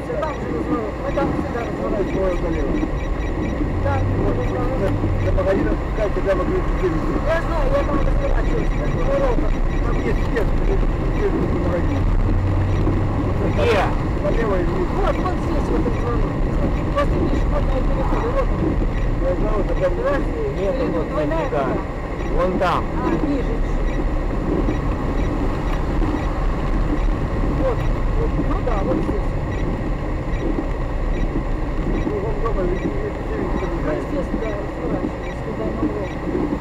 все, там же разворот. Мы там всегда разворачиваем. Да, до магазина пускай, когда мы говорим, я знаю, я там разворачиваюсь. там есть свет, в магазине. Где? Полево и вниз. Вот здесь вот разворот. После пешеходного перехода. Вот он. Я знал, это там Нет, вот двойная да. туда. Вон там. А, ниже. Вот. Ну да, вот здесь. кругом дома, видите, Мы здесь, да, разворачивались, куда мы можем.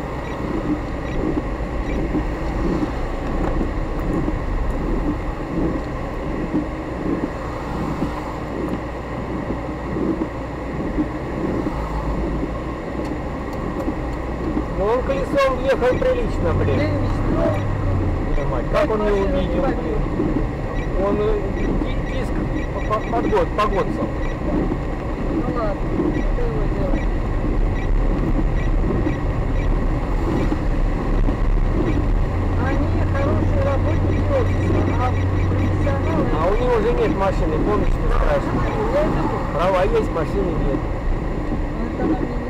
Ну он колесом въехал прилично, блин. Прилично. Понимать. Как он не увидел, блин? Он диск погодцал. Ну ладно, что его делать? Они хорошие работники офиса, а профессионалы... А у него же нет машины, помнишь, что страшно? Я это помню. Права есть, машины нет. Это нам не